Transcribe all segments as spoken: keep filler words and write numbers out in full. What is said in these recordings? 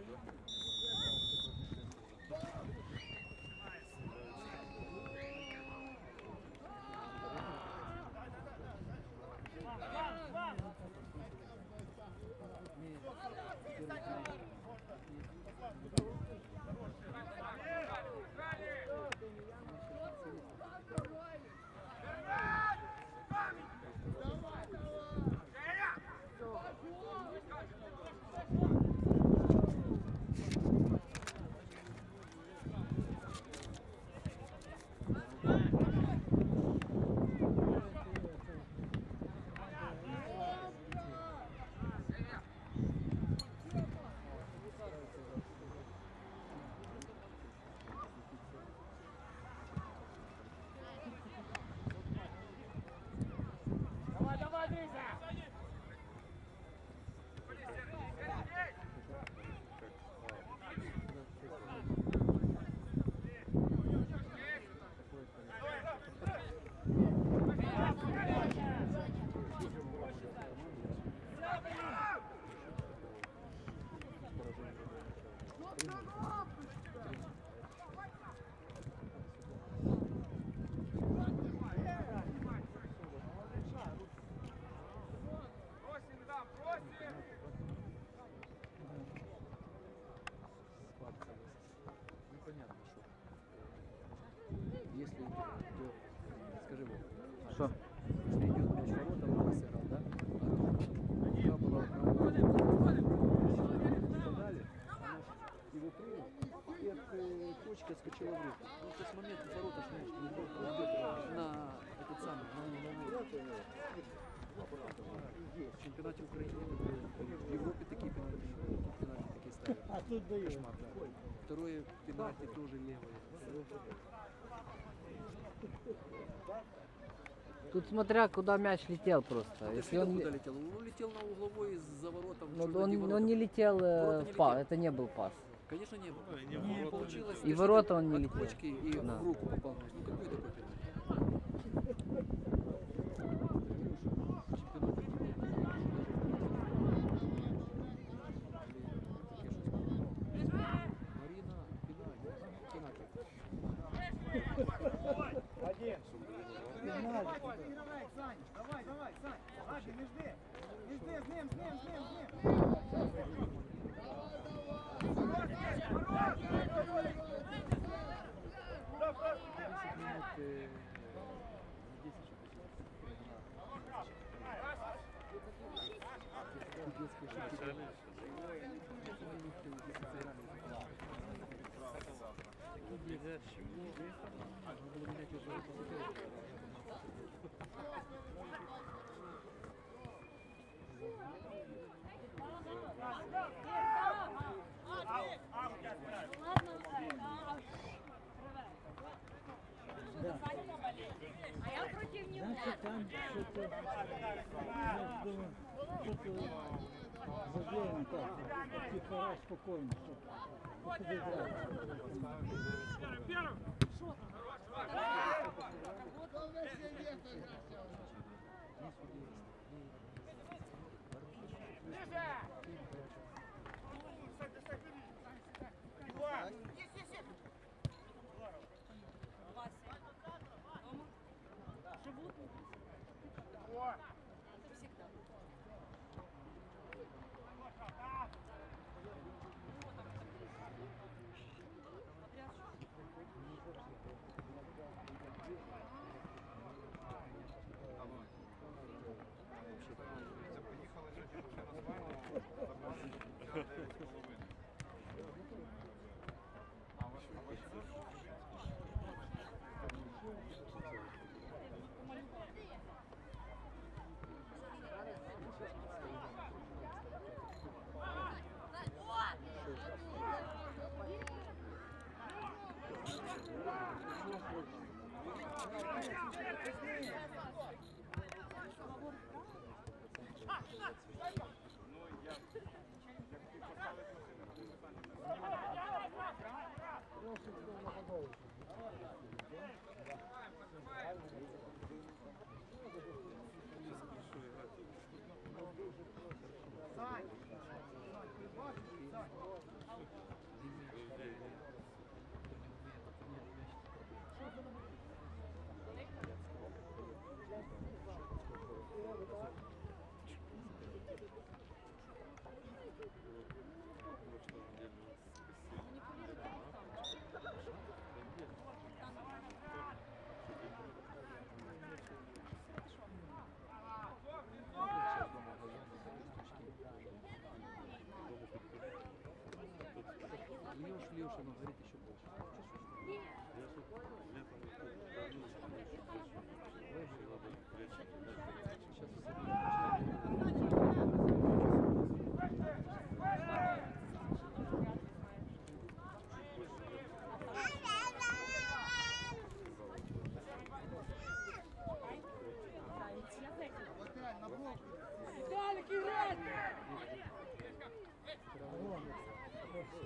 Если идет, скажи вот, Что? если идет мяч в ворота, мама сыграл, да? А рука была подали, она его принял, и от э, точки отскочила в руку. Ну, то есть момент в ворота, что мяч не идет на этот самый, на угловой. В чемпионате Украины, в Европе такие пенальти, пенальти такие ставят. А тут дают. Кошмар, да. Второе пенальти тоже левое. Тут смотря куда мяч летел просто. Это Если он он, куда летел? Он летел на угловой за воротом. ну, чуть ли он, не он воротам. не летел, э, Ворота не в па- летел. это не был пас. Конечно, не было. Не в ворота Получилось, И скажите, ворота он не от летел. почки и Да. в руку попал мяч. Ну какой такой пенальти? Марина, пенальти. Один. Давай, Сань, давай, давай, Сань. Ади, не жди. Не жди, з ним, з ним, з ним, з ним. А я против него. Значит, там что-то между заглеем так, тихо, спокойно. Живут? Это всегда. Сань, Сань, ти бачиш, Сань?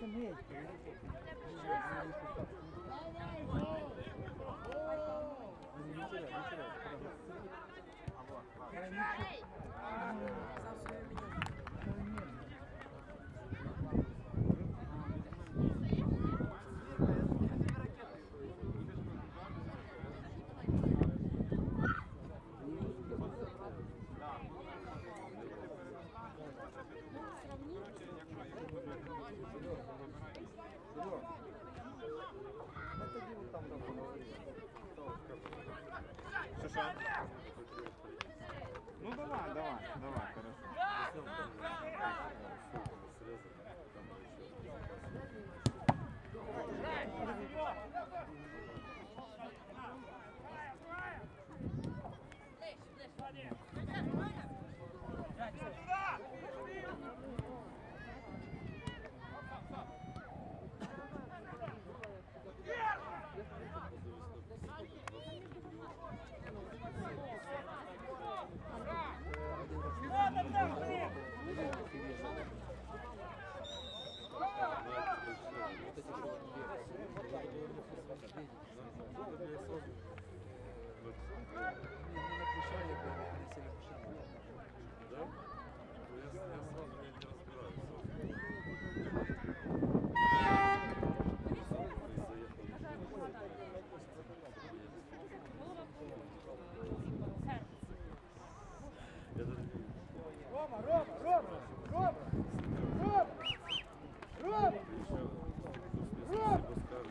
це мить. Не теряй, не теряй. Ну давай, давай, давай, хорошо. Рома, Рома, Рома, Рома, Рома, Рома, Рома.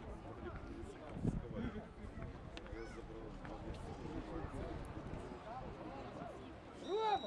Рома!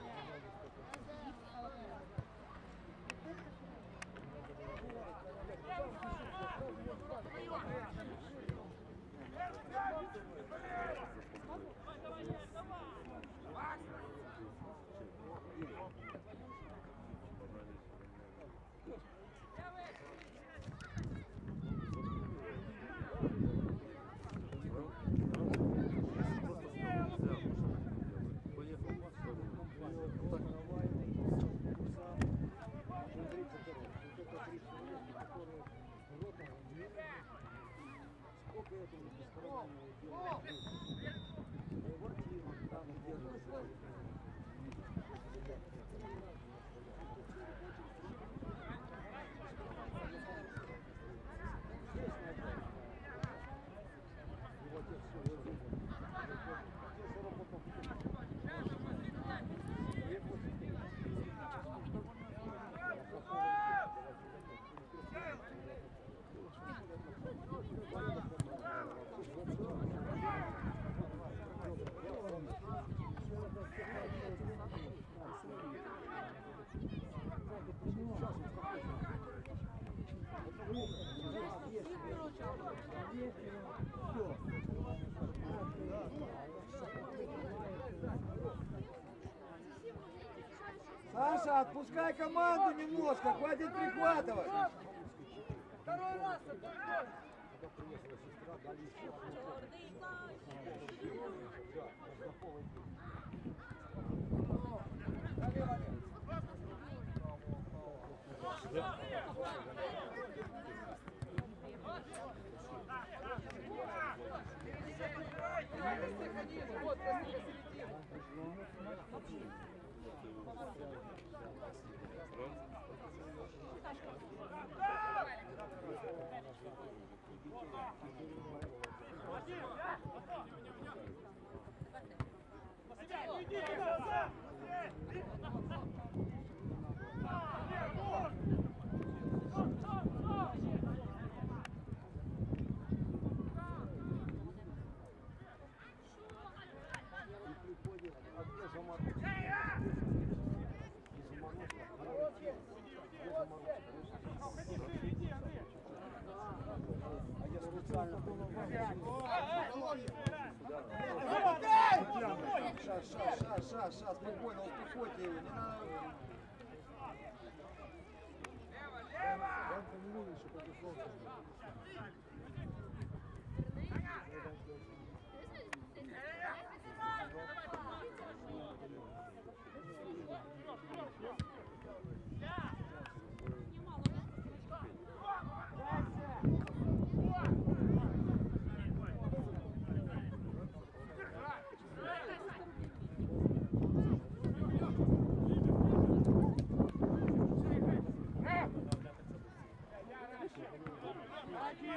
Саша, отпускай команду немножко, хватит прихватывать. Второй раз, Шас, шас, шас, шас, шас, спокойно, успокойте его, не надо.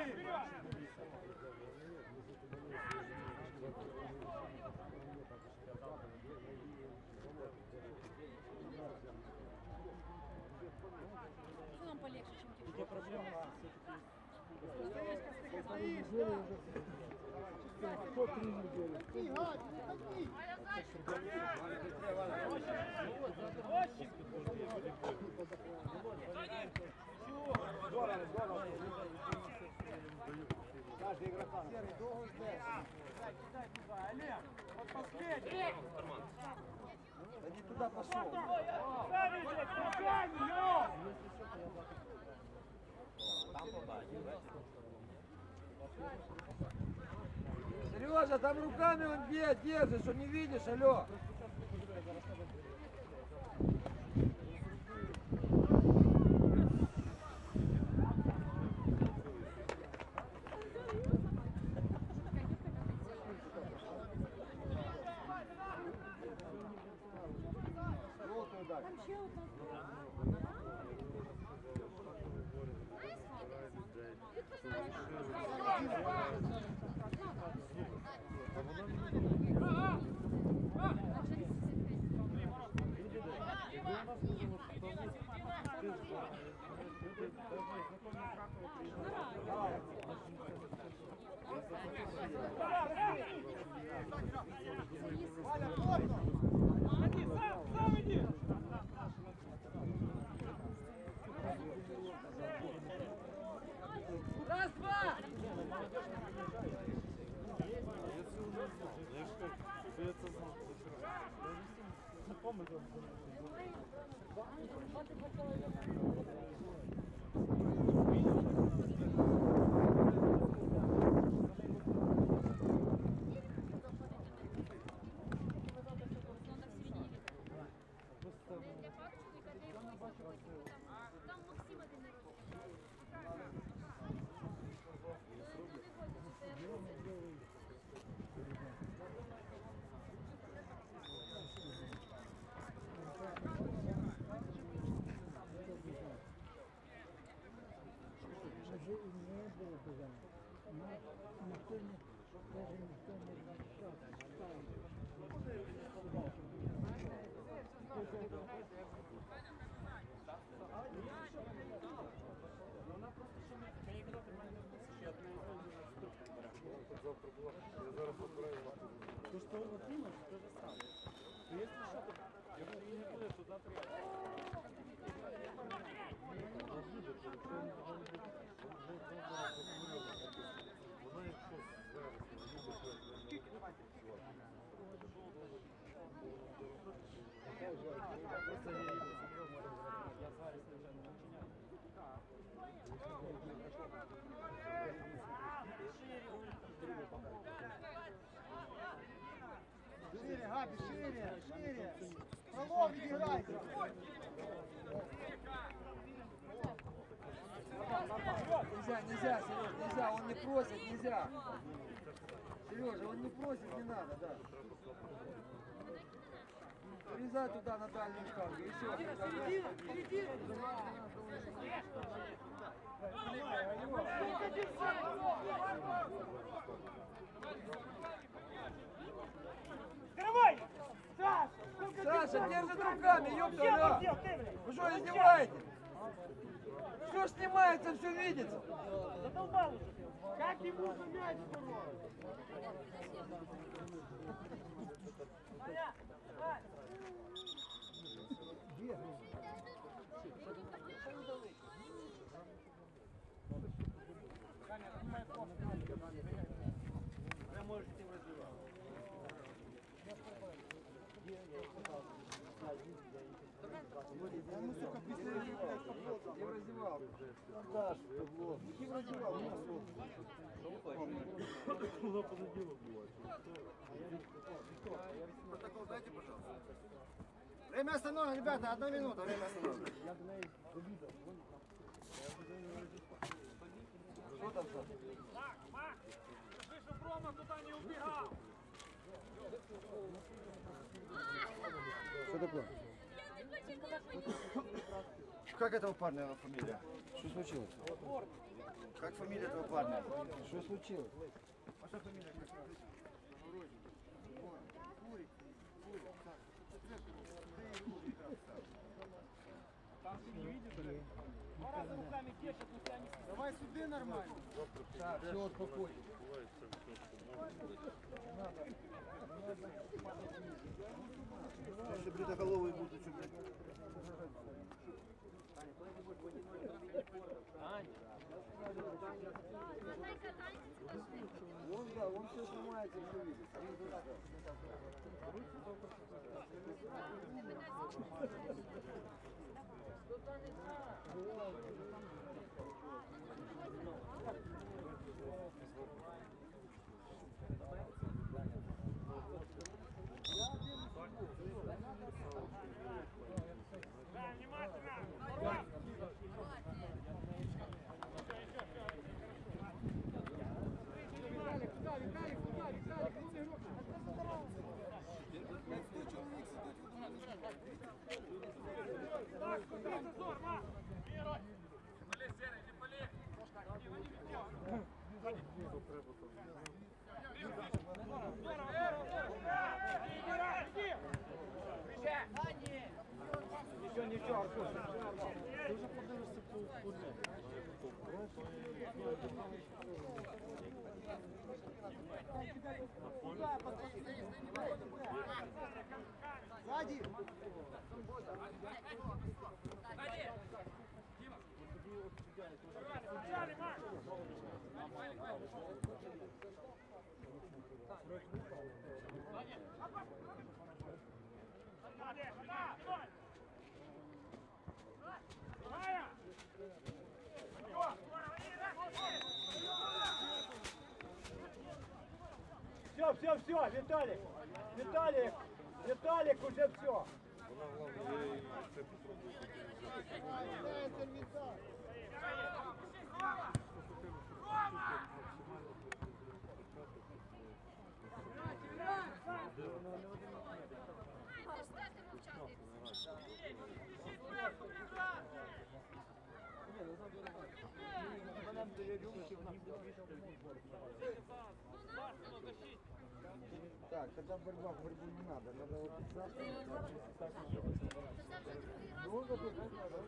Что нам полегче, чем тебе? Где проблема кто три недели. Ні, Гаді, не ході. Каждый игрока. Серый, долго ждешь. Кидай, кидай туда. Олег, вот последний. Да не туда пошел. Сережа, там руками он бьет, держит, что не видишь, алло. Там чел там. Валя, плотно. Иди, сам, сам иди. Раз, два! Там Максима день народження. Уже и не было бы, но никто не, даже никто не решал. То, что вот именно, то же самое. Но если что-то, если не будет, то завтра Шире, Габи, шире, шире. Пролом играйте. Нельзя, нельзя, Сереж, нельзя, он не просит, нельзя. Сережа, он не просит, не надо, да. Врезай туда на дальнюю штангу, и все. Середина, середина. Давай! Саша! Саша, держит руками, ёпта, алло. Вы что, издеваетесь? Все снимается, все видится. Задолбал уже! Как ему за мяч здорово! Вы можете им развивать. Я ему, сука, писали, не раздевал. Даш, не раздевал, у нас Протокол дайте, пожалуйста. Время остановлено, ребята, одна минута, время остановлено. Что там, что? Макс, Макс! Скажи, чтоб Рома туда не убегал! Что такое? Я не хочу, не хочу. Как этого парня фамилия? Что случилось? Как фамилия этого парня? Что случилось? Два раза руками держат, но себя не Давай сюда нормально. Так, все, успокойся. Если бритоголовый будут что Он, да, он все снимается, все видит. Да, внимательно! Виталик, куда, Виталик, куда, Виталик, лице игрок. Так, смотри, зазор, Ма! Полей, Серый, не полей! Нічого, нічого, Артур, ти вже подивишся по футболі. Сзади! Взяли, Макс! Все, все, все, Виталик! Виталик! Виталик, уже все! Так, когда борьба, в борьбу не надо, надо вот завтра. Долго тут не надо.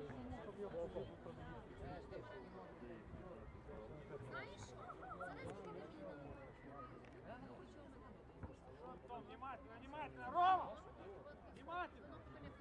Том, внимательно, внимательно! Рома! Внимательно!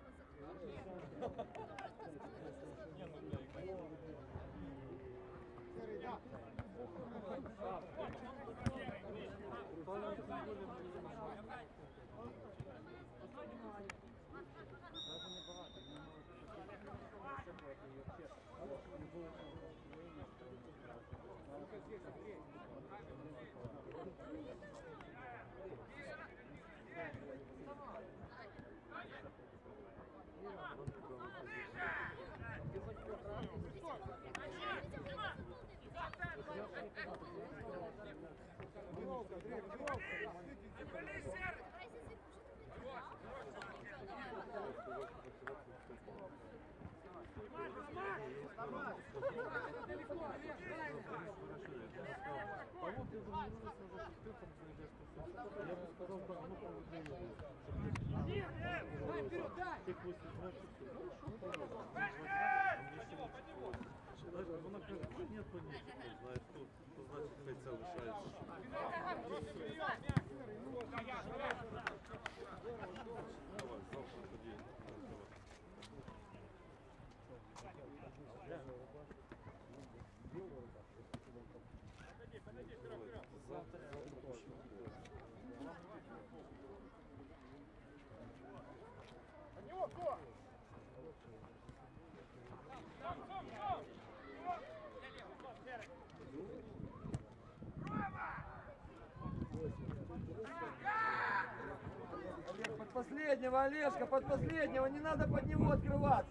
Вона каже, ні, то ні, знаєш, тут, то значить, хай це лишається. Давай, завтра тоді. Завтра, завтра точно. Олег, под последнего, Олежка, под последнего, не надо под него открываться.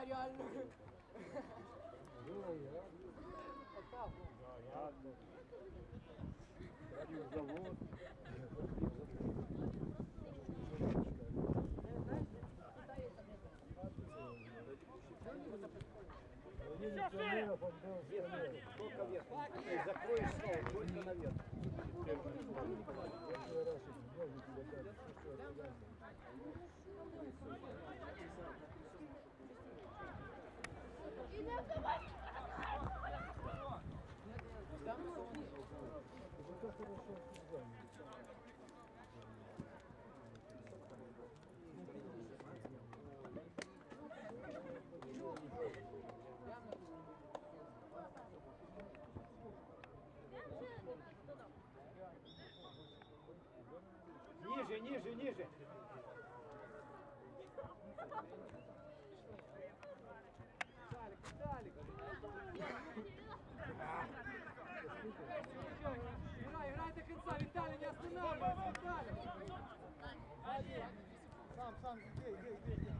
Да, реально. Завод. Только вверх. Закроешь снова, только наверх. Ниже, ниже, ниже. Играй, играй до конца, Виталий, не останавливайся, Виталий. Сам, сам, иди, иди, иди.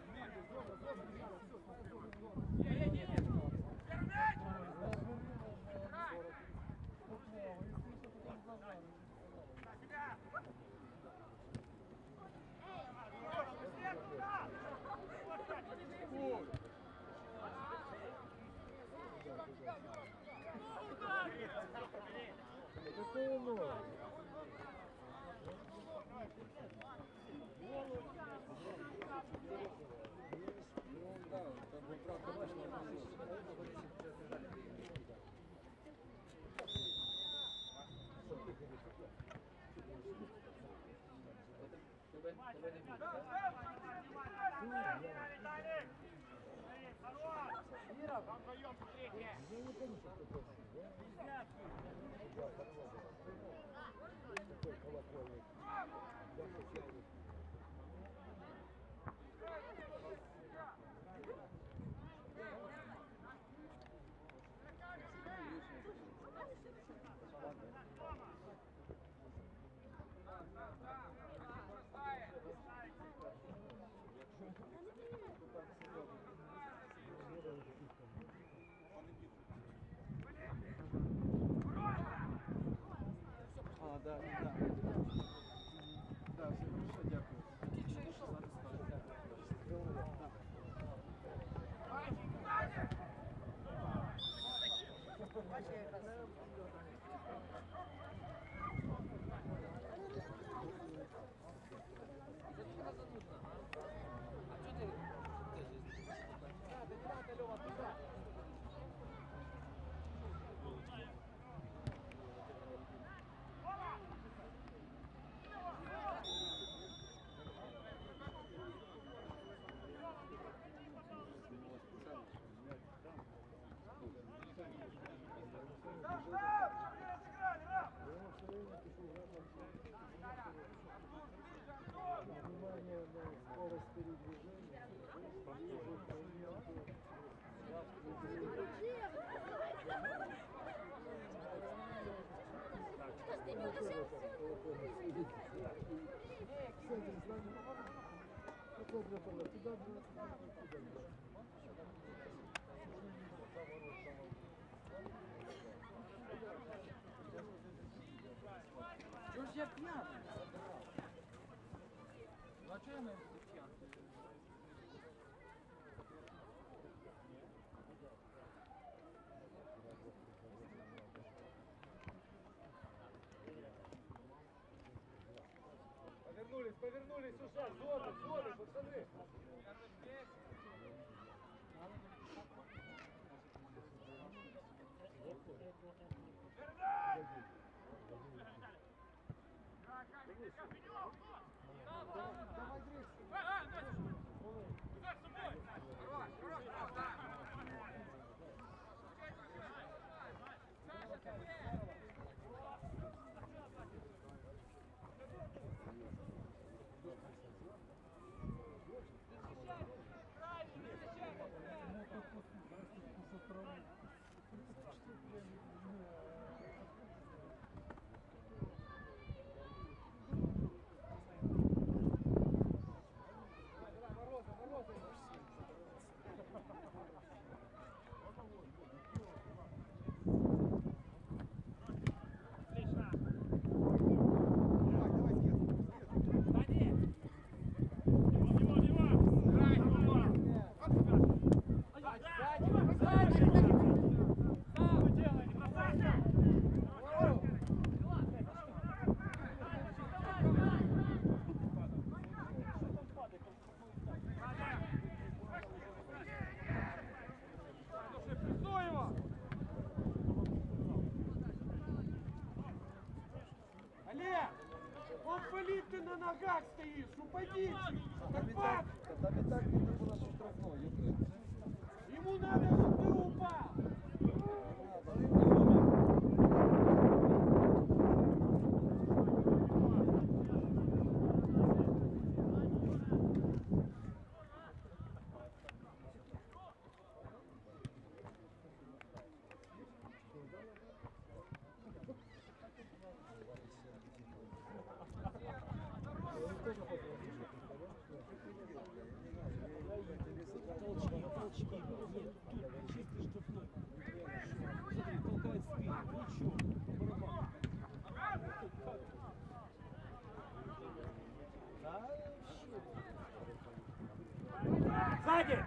А, да, да. Да, все хорошо, дякую. Внимание на скорость передвижения. Чего ж я пьяный? Ну а что я на это пьяный? Повернулись, повернулись, Суша, зоны, зоны, пацаны. ногах стоишь? Упадите! Там і Как так, факт! там і так не було, що штрафно, юбка. Ему надо, чтобы ты упал! Толчки, толчки. Нет, тут чистый штрафной. Смотри, толкает спину. Ничего. Барабан. Да, вообще. Сзади!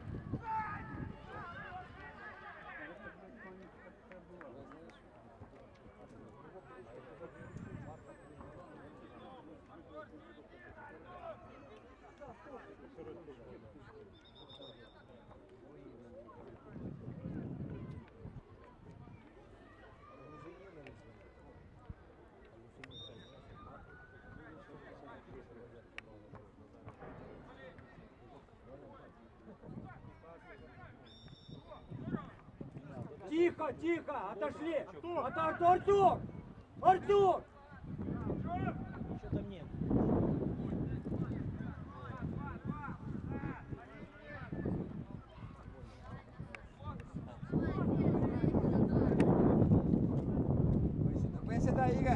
Тихо, тихо, отошли! Это Артур! Артур! Артур! Что там нет? Висідай, Ігор!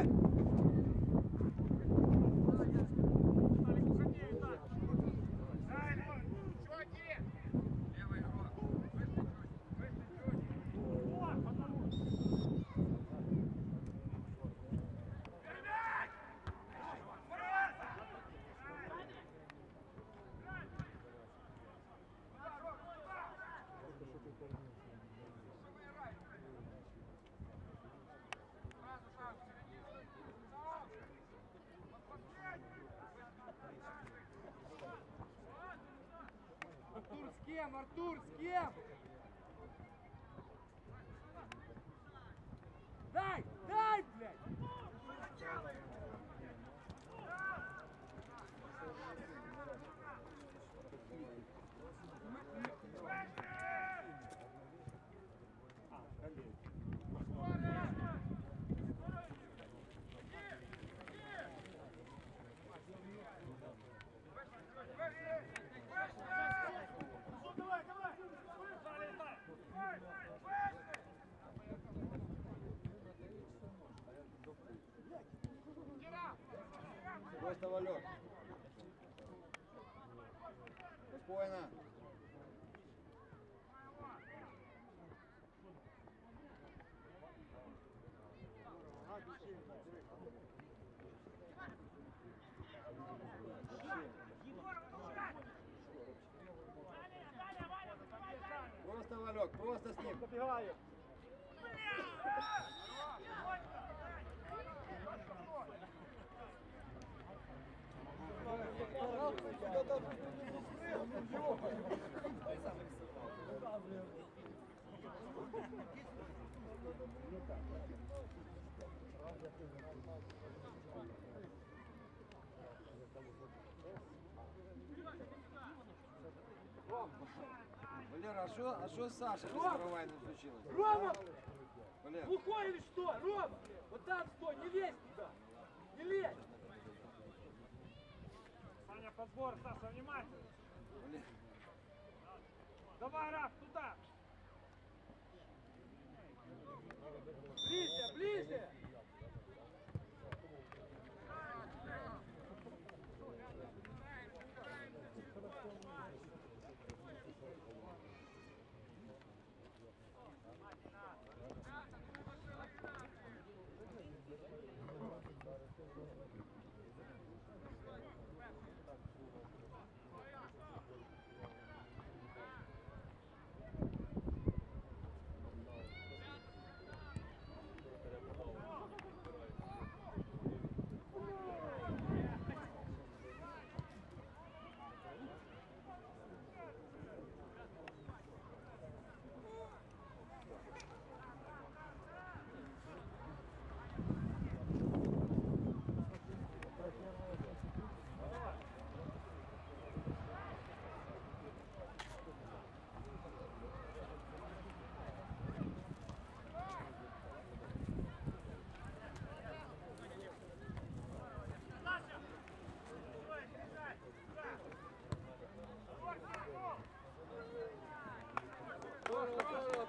Артур, с кем? Артур, с кем? Дай! Дай, блядь! Просто валет. Спокойно. Просто Валек, просто с ним. Забегаю. Валера, а что, а что с Сашей без каравайным случилось? Рома! Валер, Глухой или что? Рома! Вот там стой, не лезь туда! Не лезь! Саня, подбор, Саша, внимательно. Валер. Давай, Раф, туда. Ближе, ближе!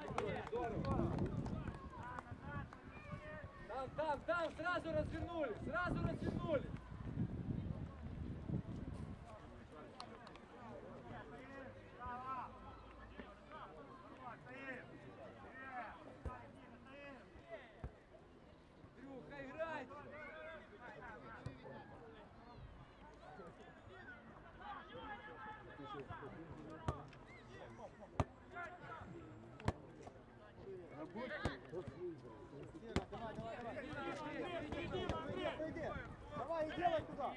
Там, там, там, сразу развернули, сразу развернули. Андрюха, играйте. Давай, и делай туда.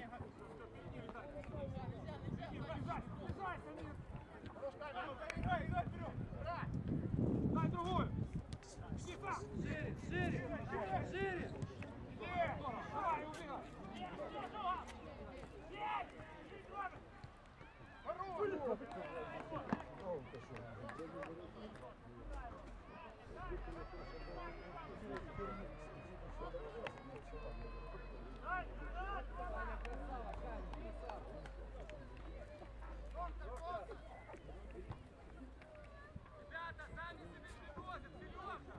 Дай другую! Иди сам! Шире, шире, шире. Давай, убегай! Ребята, сами себе привозят, Сережа.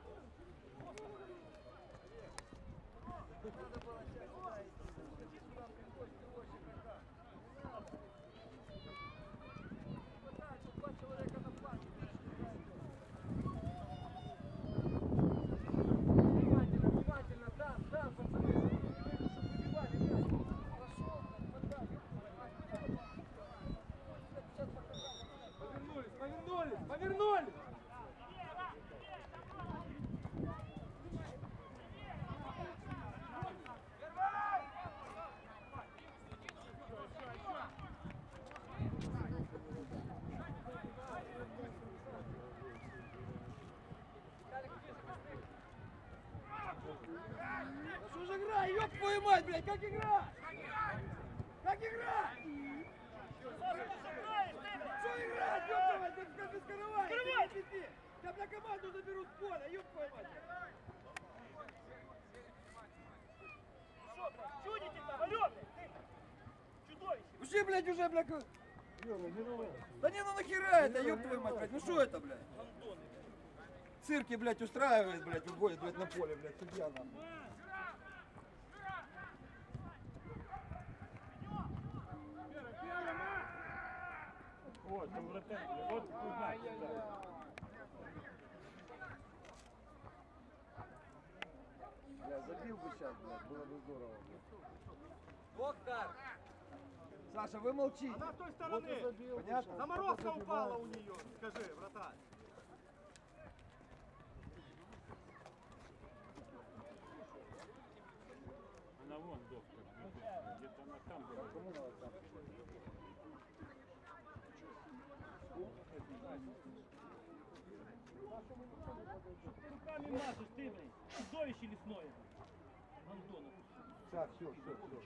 Внимательно, внимательно, там, там, пацаны, чтобы не выбили, чтобы выбивали мяч. Пошел, поддай. Сейчас показал. Повернулись, повернулись, повернулись. Да что же играть, ёб твою мать, блядь, как играть? Как играть? Что играть, ёб твою мать, как ты скрывай? Скрывай! Я бля команду заберу с поля, ёб твою мать. Что, блядь, чудите там, алё, блядь, ты? Чудовище! Уже, блядь, уже, блядь. ка- Да не, ну нахера это, ёб твою мать, блядь, ну что это, блядь? Цирки, блядь, устраивает, блядь, выходит, блядь, на поле, блядь, судья нам. Вот, там вратарь, вот, узнай, да. Бля, забил бы сейчас, блядь, было бы здорово, блядь. Богдан! Саша, вы молчите. Она с той стороны. Понятно? Заморозка упала у нее, скажи, вратарь. Она вон доска, где-то она там была. Руками машешь, ты, блин, чудовище лесное. Антонов. Так, все, все, все.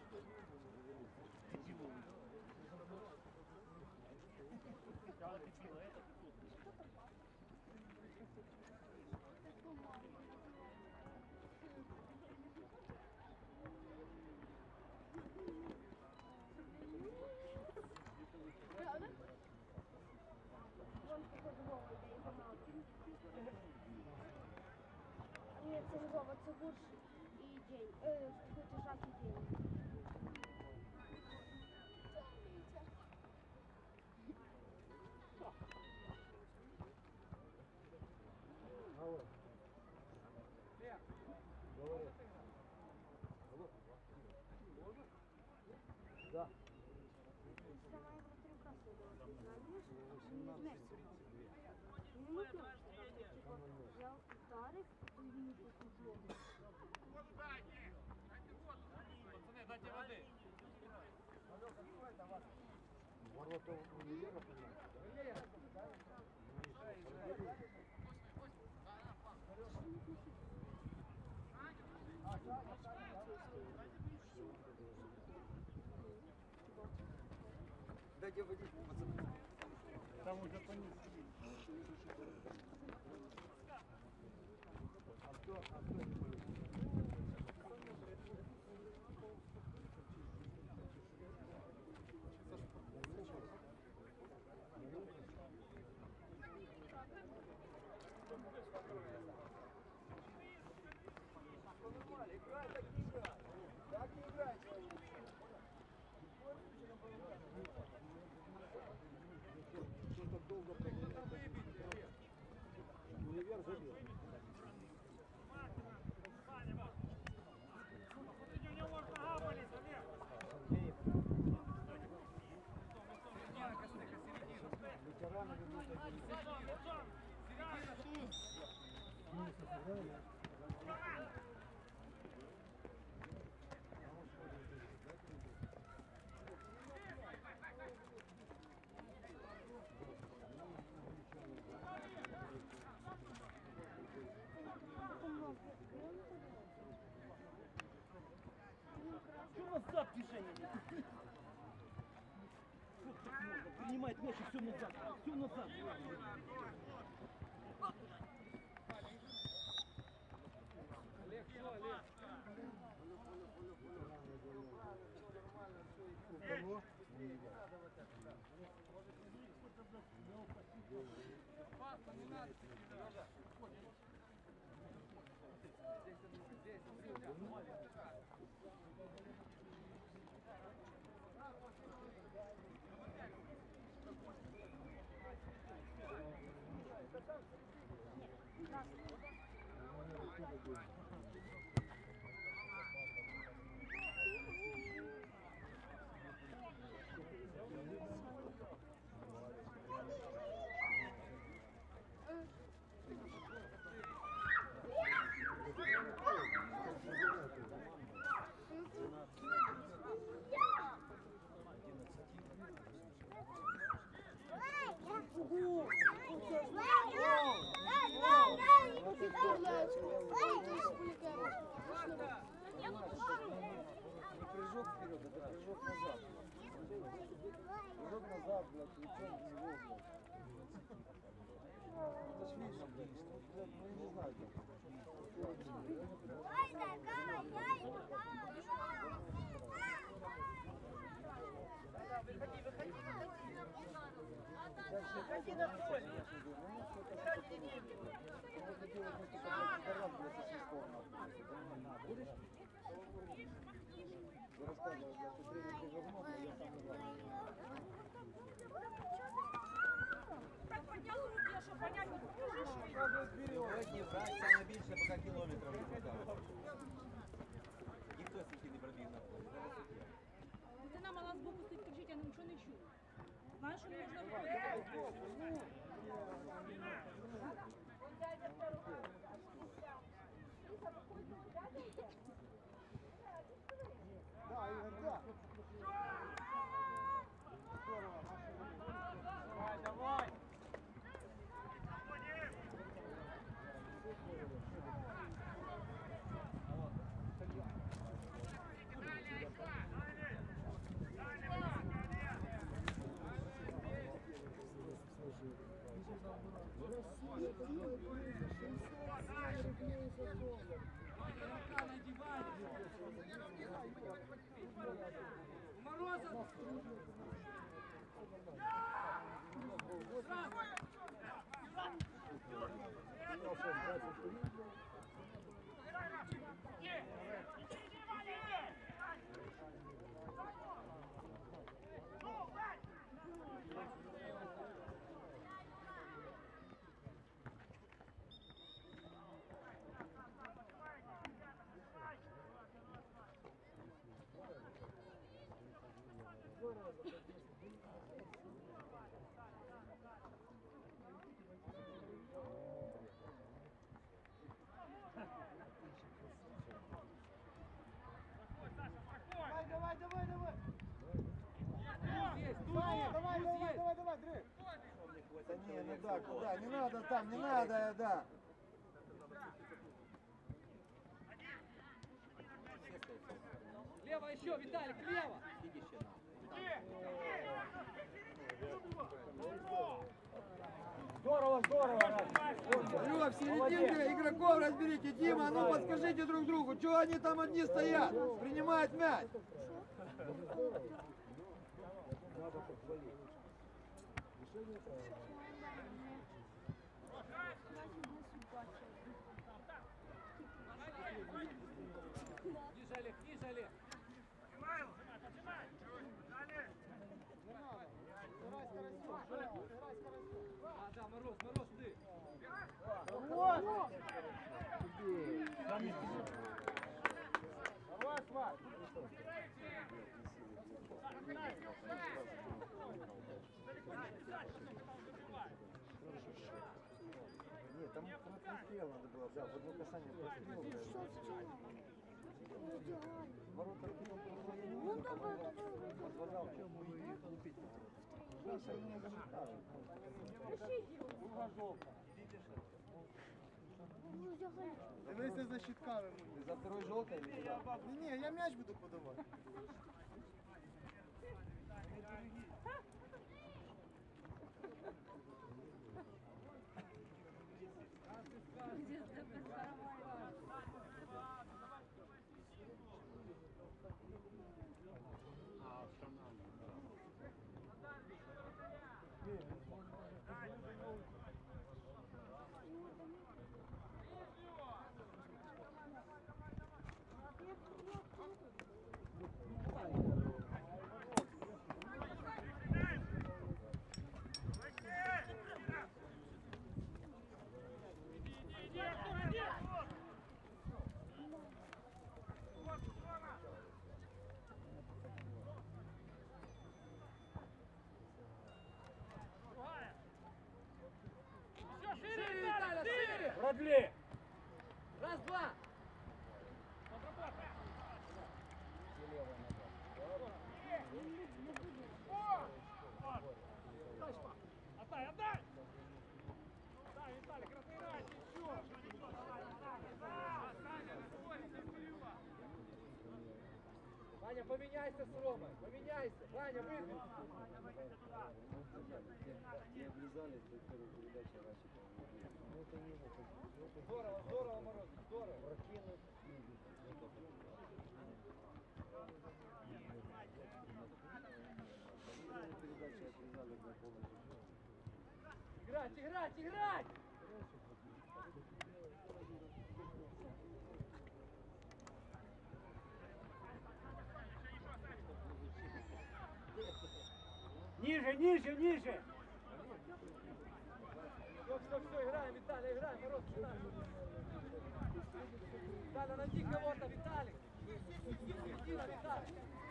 Ні, це не Вова, це Гурш і день. Е, какой-то Жак і день. Да. Давай вратарю красный давай. Знаешь? Не знаю. Ну, не знаю. Типа, я ударив, то він тут углом. Пацаны, дайте воды. Ворота универа, понимаешь? Дайте водичку, пацаны. Там уже понесли. А кто, а кто не будет? Универ забил. У него может нога болеть, Олег. Ветераны ведут один. Лицом, лицом. Что назад движение? Как так можно? Принимает мяч и все назад. Все назад. Олег, что, Олег? Кого? Опасно, не надо. Сережа. Здесь, здесь, здесь. Прыжок вперед, это прыжок назад. Прыжок назад, блядь, лицом в него, блядь. Это ж видно, блядь, что, блядь, ну я не знаю, как. Выходи, выходи, выходи. Выходи на поле. Можно делать несколько раз, блядь, со свистком. Будешь? Я рассказывал, блядь, что тренер перевернул, но я сам не знаю. Так поднял руки, а что понять не можешь? Сьогодні брать саме більше, поки кілометрів не покажуть. Ніхто стільки не пробіг на полі. Зараз таке. Дитина мала збоку стоїть, кричить, я нічого не чую. Знаєш, що не можна робити? Да, Игорь, да. Здорово, Давай, давай. У Мороза! Давай, давай, давай. Есть, тут Давай, есть, давай, тут давай, есть. давай, давай, Дрык. Да не, ну да, куда? Не надо там, не надо, да. Лево еще, Виталик, лево! Скільки ще нам? Здорово, здорово. Лёва, в серединке игроков разберите. Дима, а ну подскажите друг другу, что они там одни стоят? Принимают мяч. Надо похвалить. Решение правильное. Ниже, Олег, ниже, Олег! Не надо. Играй скоростью, играй скоростью. Давай, Сват. Нет, там прострел надо было, да, в одно касание прострел. Ворота кинул, я не Ну видел, давай, давай, подвожал, лупить. Наша не заметала. ну взагалі. Дивися за щитками. Ты за второй желтой или куда? Ні, ні, я м'яч буду подавати. Шире, Виталя, шире! Продли! Раз, два! Отдай, отдай! Отдай, Виталик, разбирайся, еще! Ваня, поменяйся с Ромой, поменяйся! Ваня, выйди! Не облизали, то первая передача Расика. Ну это не его. Здорово, здорово, Мороз, здорово! Прокинуть. Передача отрезали для полностью. Играть, играть, играть! Ниже, ниже, ниже! Все, все, все, играем, Виталий, играем, Мороз, играем! Виталя, найди кого-то, Виталик! Иди на Виталик!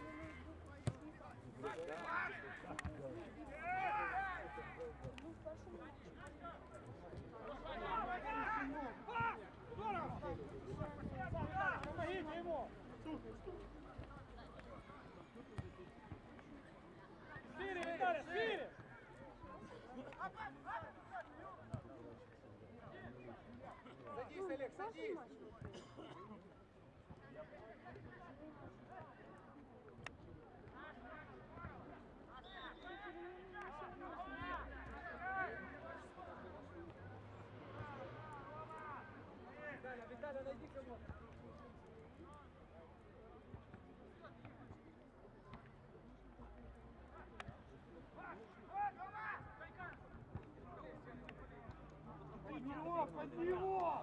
Помогите ему! Шире, Виталий, шире! Садись, Олег, садись! Виталя, Виталя, найди кого-то! Под него, под него!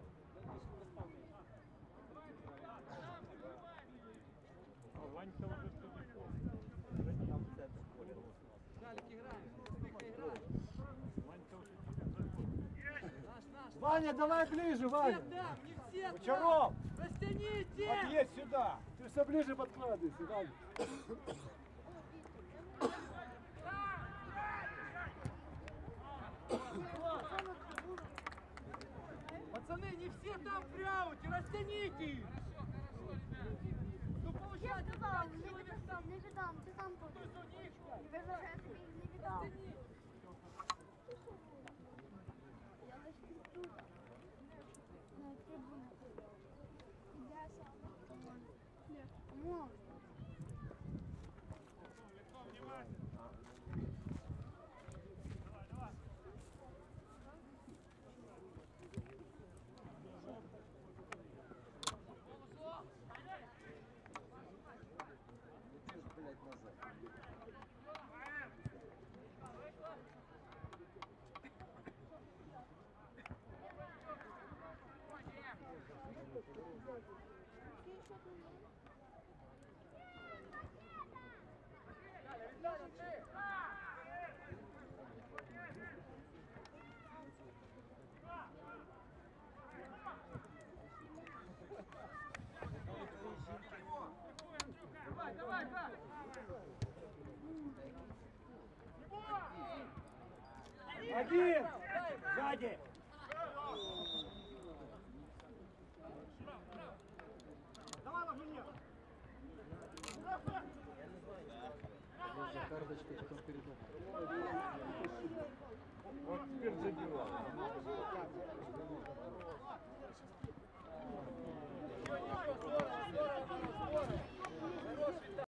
Ванька уже что-то. Виталик, играем! Тихо, играем! Ванька уже Наш, наш! Ваня, давай ближе, Не Ваня! отдам, не все Бочаров! отдам! Растяните! Подъедь сюда! Ты все ближе подкладывайся, Ваня! Пацаны, не все там в рауте, растяните их! Ну получается, Віддам, так, не человек віддам, там не віддам, ти сам будеш. Не вижу, я тобі їх не віддам. Я десь тут. На трибунах. Іде сам. Кому? Блять, назад. Один! Сзади! Давай, ложи. За карточкой, потом передок.